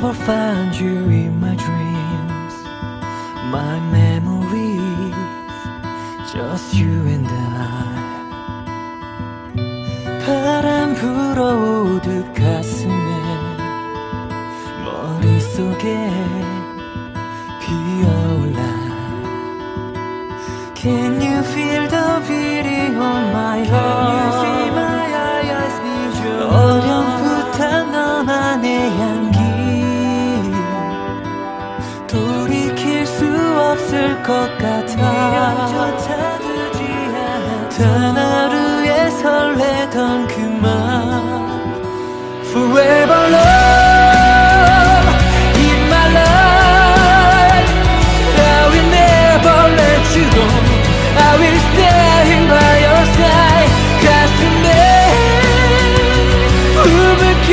will find you in my dreams, my memories, just you and I. 바람 불어오듯 가슴에 머릿속에 피어올라. Can you feel the beating on my heart? Can you see my eyes need you? 어렴풋한 너만의 향기 돌이킬 수 없을 것 같아. 미련조차 두지 않았던 하루에 설레던 그만. Forever love in my life, I will never let you go. I will stay by your side. 가슴에 부을게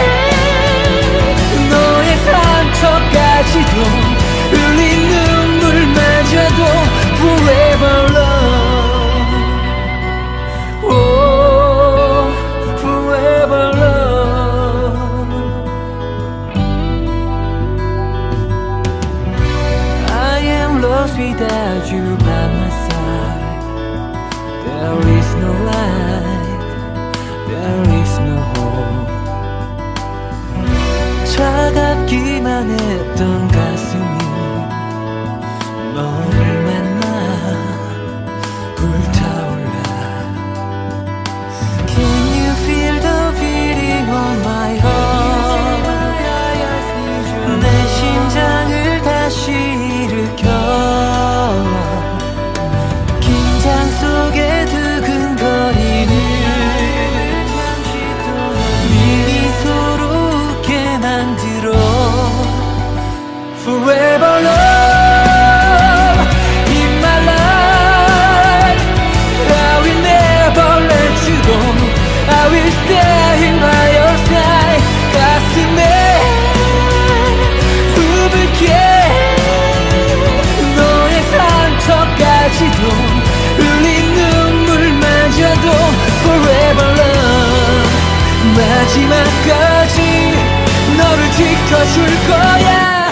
너의 상처까지도 흘린 눈물마저도. Forever love, oh, forever love. I am lost without you by my side. There is no life, there is no hope. 차갑기만 했던 가슴이 너를 만나 불타올라. Can you feel the beating on my heart? 내 심장을 다시 일으켜 긴장 속에 두근거리는 미소로 웃게 만들어. Forever love in my life, I will never let you go. I will stay by your side. 가슴에 부을게 너의 상처까지도 흘린 눈물마저도. Forever love, 마지막까지 너를 지켜줄 거야.